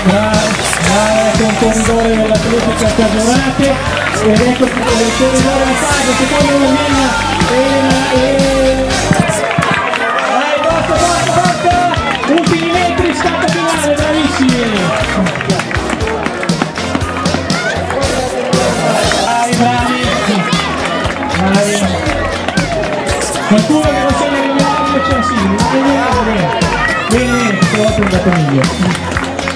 concorridore dell'Atletica Casorate, ed ecco il corridore a caso, secondo Elena, vai, forza, ultimi metri, stacca finale, bravissimi, bravi, qualcuno che non sa eliminare, c'è sì, bene, trovato un dato meglio.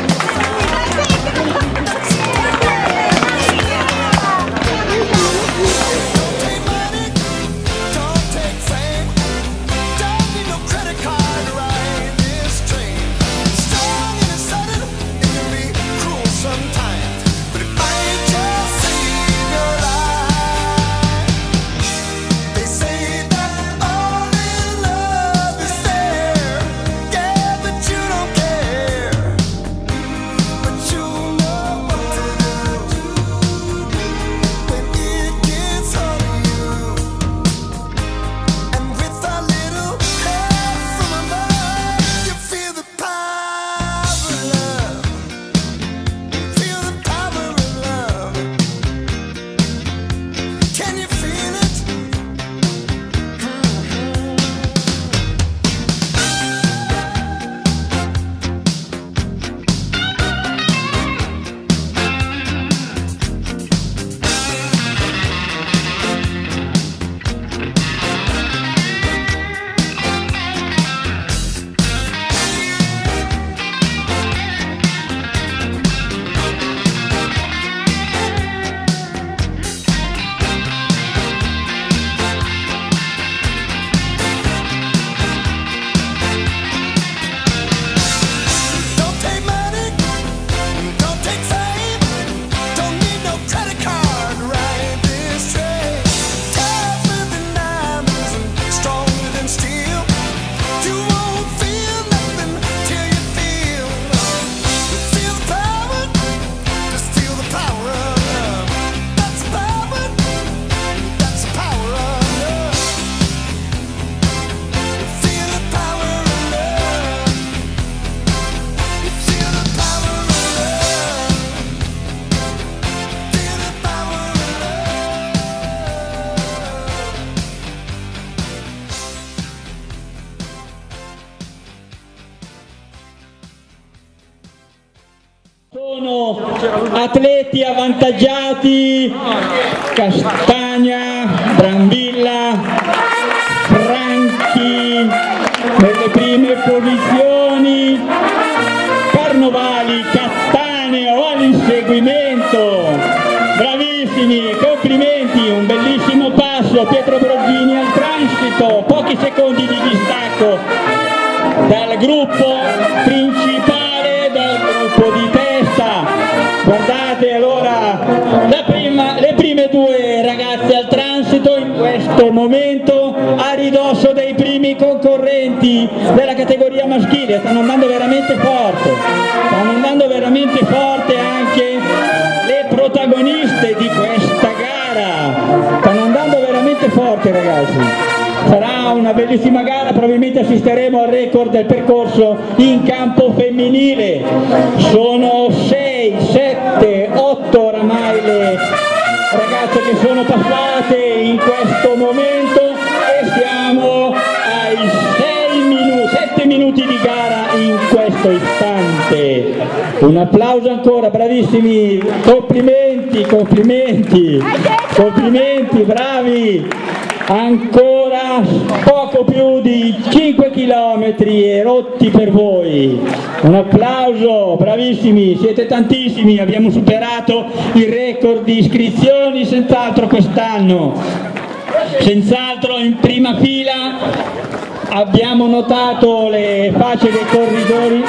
Sono atleti avvantaggiati: Castagna, Brambilla, Franchi nelle prime posizioni, Carnovali, Cattaneo all'inseguimento, bravissimi, complimenti, un bellissimo passo, Pietro Brozzini al transito, pochi secondi di distacco dal gruppo principale, dal gruppo di testa. Guardate allora le prime due ragazze al transito in questo momento a ridosso dei primi concorrenti della categoria maschile, stanno andando veramente forte anche le protagoniste di questa gara, stanno andando veramente forte ragazzi. Sarà una bellissima gara, probabilmente assisteremo al record del percorso in campo femminile. Sono 6, 7, 8 oramai le ragazze che sono passate in questo momento e siamo ai 7 minuti di gara in questo istante. Un applauso ancora, bravissimi, complimenti, bravi. Ancora poco più di 5 chilometri e rotti per voi. Un applauso, bravissimi, siete tantissimi, abbiamo superato il record di iscrizioni senz'altro quest'anno. Senz'altro in prima fila abbiamo notato le facce dei corridori.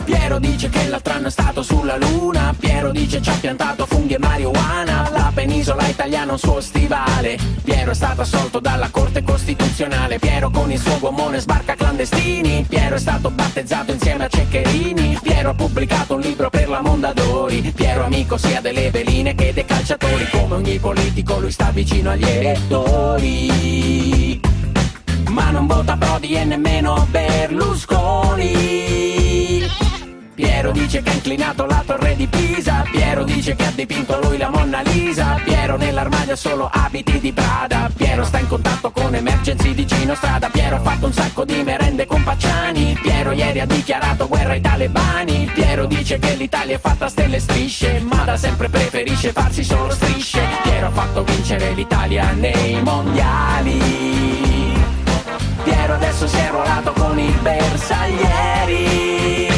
Piero dice che l'altro anno è stato sulla luna. Piero dice ci ha piantato funghi e marijuana. La penisola italiana è un suo stivale. Piero è stato assolto dalla Corte Costituzionale. Piero con il suo gommone sbarca clandestini. Piero è stato battezzato insieme a Ceccherini. Piero ha pubblicato un libro per la Mondadori. Piero amico sia delle veline che dei calciatori. Come ogni politico lui sta vicino agli elettori, ma non vota Prodi e nemmeno Berlusconi. Piero dice che ha inclinato la torre di Pisa. Piero dice che ha dipinto lui la Monna Lisa. Piero nell'armadio ha solo abiti di Prada. Piero sta in contatto con emergency di Gino Strada. Piero ha fatto un sacco di merende con Pacciani. Piero ieri ha dichiarato guerra ai talebani. Piero dice che l'Italia è fatta a stelle e strisce, ma da sempre preferisce farsi solo strisce. Piero ha fatto vincere l'Italia nei mondiali. Piero adesso si è arruolato con i bersaglieri.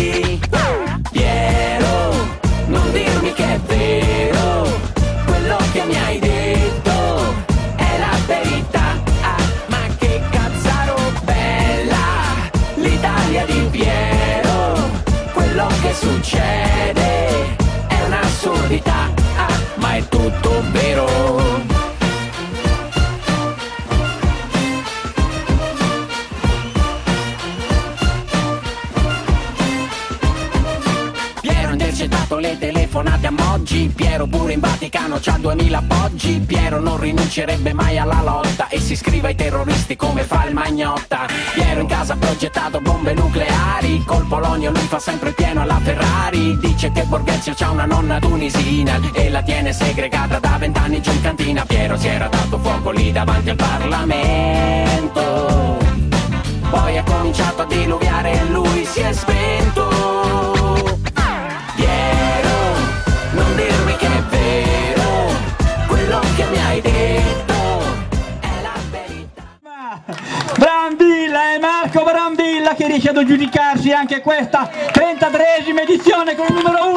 Piero, non dirmi che è vero quello che mi hai detto, è la verità. Ah, ma che cazzaro bella l'Italia di Piero. Quello che succede è un'assurdità, ah, ma è tutto vero. Le telefonate a Moggi. Piero pure in Vaticano c'ha 2000 appoggi. Piero non rinuncerebbe mai alla lotta e si iscrive ai terroristi come fa il Magnotta. Piero in casa ha progettato bombe nucleari. Col Polonio lui fa sempre il pieno alla Ferrari. Dice che Borghezio c'ha una nonna tunisina e la tiene segregata da 20 anni giù in cantina. Piero si era dato fuoco lì davanti al Parlamento, poi ha cominciato a diluviare e lui si è spento. Non dirmi che è vero quello che mi hai detto, è la verità. Brambilla, è Marco Brambilla che riesce ad aggiudicarsi anche questa 33esima edizione con il numero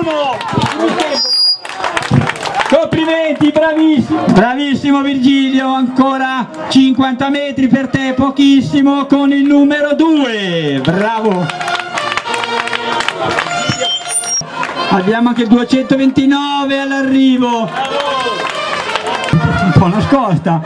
1. Complimenti, bravissimo, bravissimo Virgilio, ancora 50 metri per te, pochissimo, con il numero 2, bravo. Abbiamo anche il 229 all'arrivo, un po' nascosta,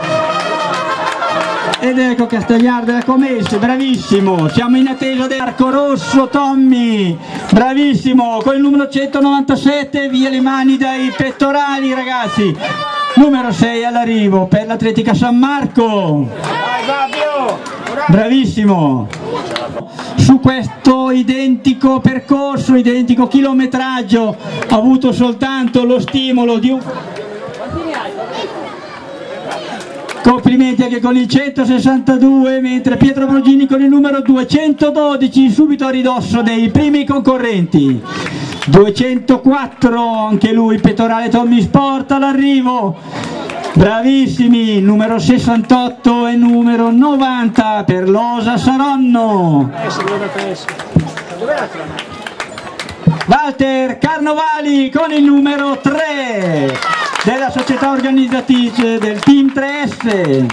ed ecco Castagliar della Comesse, bravissimo. Siamo in attesa dell'arco rosso Tommy, bravissimo, con il numero 197, via le mani dai pettorali ragazzi. Numero 6 all'arrivo per l'Atletica San Marco, bravissimo. Su questo identico percorso, identico chilometraggio, ha avuto soltanto lo stimolo di un... Complimenti anche con il 162, mentre Pietro Brogini con il numero 212 subito a ridosso dei primi concorrenti. 204 anche lui, pettorale Tommy Sport all'arrivo, bravissimi, numero 68 e numero 90 per l'Osa Saronno. Walter Carnovali con il numero 3 della società organizzatrice del Team 3S.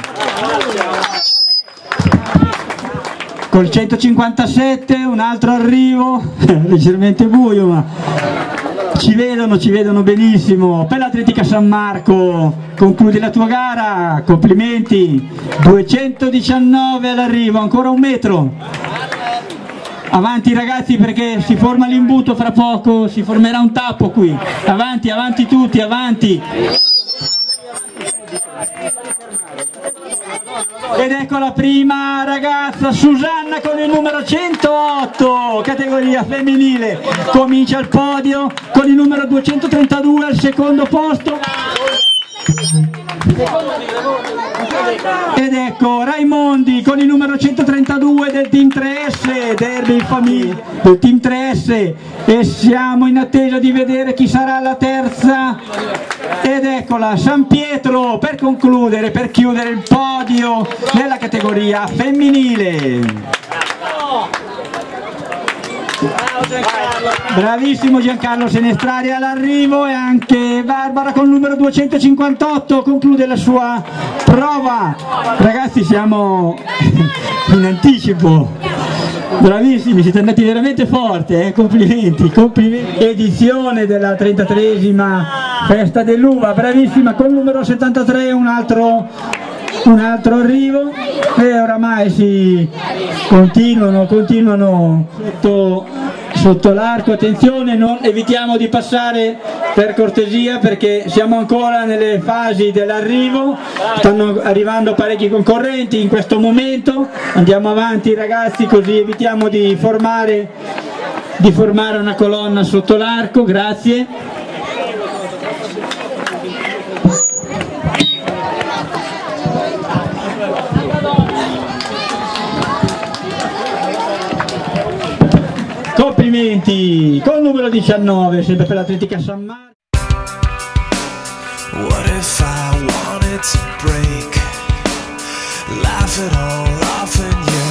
Col 157 un altro arrivo, leggermente buio ma ci vedono benissimo. Per l'Atletica San Marco concludi la tua gara, complimenti. 219 all'arrivo, ancora un metro. Avanti ragazzi perché si forma l'imbuto, fra poco si formerà un tappo qui. Avanti, avanti tutti, avanti. Ed ecco la prima ragazza, Susanna con il numero 108, categoria femminile, comincia al podio con il numero 232 al secondo posto. Ed ecco Raimondi con il numero 132 del Team 3S, derby in famiglia del Team 3S, e siamo in attesa di vedere chi sarà la terza. Ed eccola, San Pietro per concludere, per chiudere il podio nella categoria femminile. Bravissimo Giancarlo Senestrari all'arrivo, e anche Barbara con il numero 258 conclude la sua prova. Ragazzi siamo in anticipo. Bravissimi, siete andati veramente forte, complimenti, complimenti. Edizione della 33esima festa dell'uva, bravissima, con il numero 73 un altro arrivo e oramai si continuano sotto l'arco. Attenzione, evitiamo di passare per cortesia perché siamo ancora nelle fasi dell'arrivo, stanno arrivando parecchi concorrenti in questo momento. Andiamo avanti ragazzi, così evitiamo di formare una colonna sotto l'arco, grazie. Complimenti, col numero 19, sempre per l'Atletica San Marco. What if I wanted to break? Laugh it all off in your